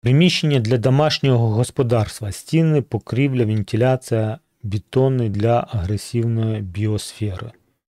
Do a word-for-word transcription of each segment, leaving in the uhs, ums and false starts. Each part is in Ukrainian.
Приміщення для домашнього господарства, стіни, покрівля, вентиляція, бетони для агресивної біосфери.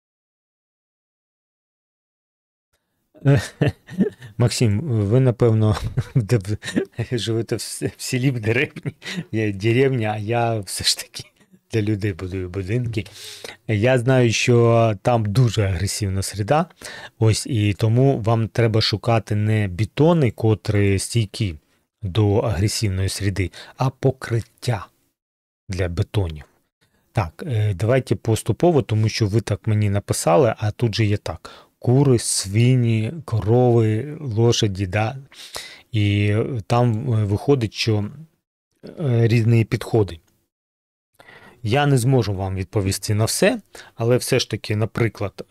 Максим, ви, напевно, живете в селі, в деревні, я деревня, а я все ж таки для людей будую будинки. Я знаю, що там дуже агресивна середа, ось, і тому вам треба шукати не бетони, котрі стійкі до агресивної середи, а покриття для бетонів. Так, давайте поступово, тому що ви так мені написали, а тут же є так. Кури, свині, корови, лошаді, да? І там виходить, що різні підходи. Я не зможу вам відповісти на все, але все ж таки, наприклад,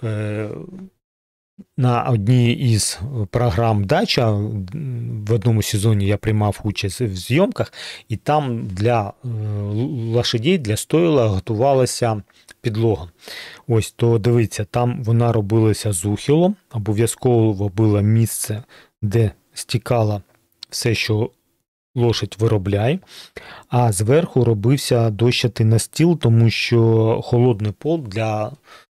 на одній із програм «Дача» в одному сезоні я приймав участь в зйомках, і там для лошадей, для стойла готувалася підлога. Ось, то дивіться, там вона робилася з ухилом, обов'язково було місце, де стікало все, що лошадь виробляє, а зверху робився дощатий настіл, тому що холодний пол для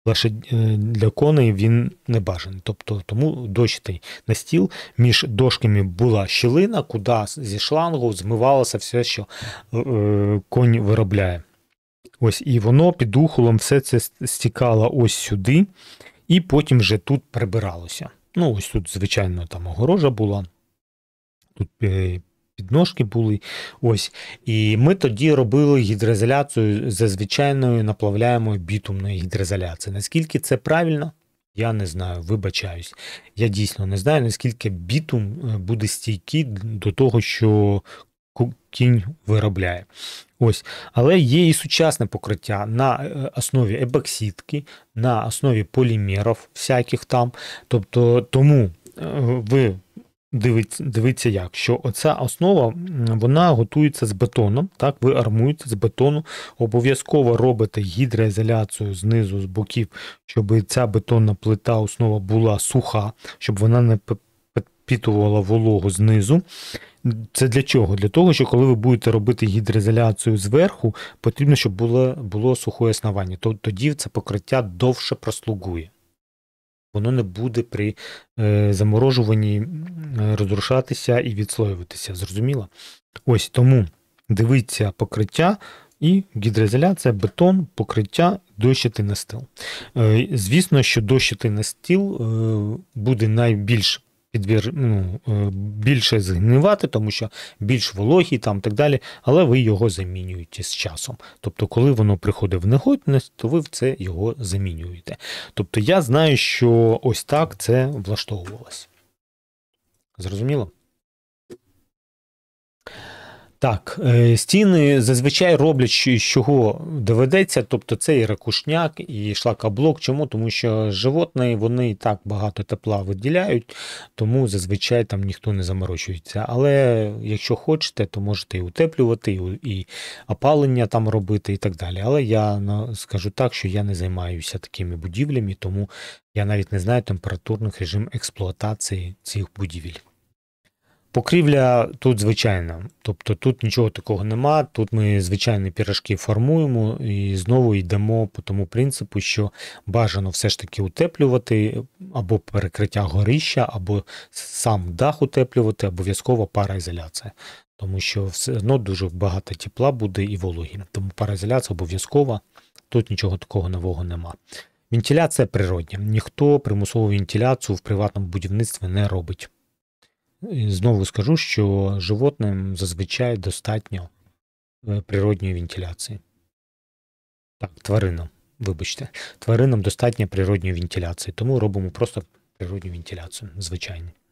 для коней він не бажаний. Тобто, тому дощатий настіл, між дошками була щілина, куди зі шлангу змивалося все, що е, конь виробляє. Ось, і воно під ухолом все це стікало ось сюди, і потім вже тут прибиралося. Ну, ось тут, звичайно, там огорожа була, тут підножки були, ось. І ми тоді робили гідроізоляцію за звичайною наплавляємою бітумною гідроізоляцією. Наскільки це правильно? Я не знаю, вибачаюсь. Я дійсно не знаю, наскільки бітум буде стійкий до того, що кінь виробляє. Ось. Але є і сучасне покриття на основі ебоксидки, на основі полімерів всяких там. Тобто, тому ви дивіться, дивіться як, що оця основа, вона готується з бетоном, так, ви армуєте з бетону, обов'язково робите гідроізоляцію знизу, з боків, щоб ця бетонна плита, основа була суха, щоб вона не підпітувала вологу знизу. Це для чого? Для того, що коли ви будете робити гідроізоляцію зверху, потрібно, щоб було, було сухе основання. Тоді це покриття довше прослугує. Воно не буде при е, заморожуванні розрушатися і відслоюватися. Зрозуміло? Ось тому дивіться покриття і гідроізоляція, бетон, покриття, дощатий настіл. Е, звісно, що дощатий настіл е, буде найбільш підвір, ну, більше згнивати, тому що більш вологий там так далі, але ви його замінюєте з часом. Тобто, коли воно приходить в негодність, то ви в це його замінюєте. Тобто, я знаю, що ось так це влаштовувалось. Зрозуміло? Так, стіни зазвичай роблять, з чого доведеться, тобто це і ракушняк, і шлакоблок. Чому? Тому що животні, вони і так багато тепла виділяють, тому зазвичай там ніхто не заморочується. Але якщо хочете, то можете і утеплювати, і опалення там робити і так далі. Але я скажу так, що я не займаюся такими будівлями, тому я навіть не знаю температурних режим експлуатації цих будівель. Покрівля тут звичайна, тобто тут нічого такого нема, тут ми звичайні пірожки формуємо і знову йдемо по тому принципу, що бажано все ж таки утеплювати або перекриття горища, або сам дах утеплювати, обов'язково пароізоляція, тому що все одно дуже багато тепла буде і вологі, тому пароізоляція обов'язкова, тут нічого такого нового нема. Вентиляція природня, ніхто примусову вентиляцію в приватному будівництві не робить. І знову скажу, що животним зазвичай достатньо природньої вентиляції. Так, тваринам, вибачте. Тваринам достатньо природньої вентиляції, тому робимо просто природню вентиляцію, звичайно.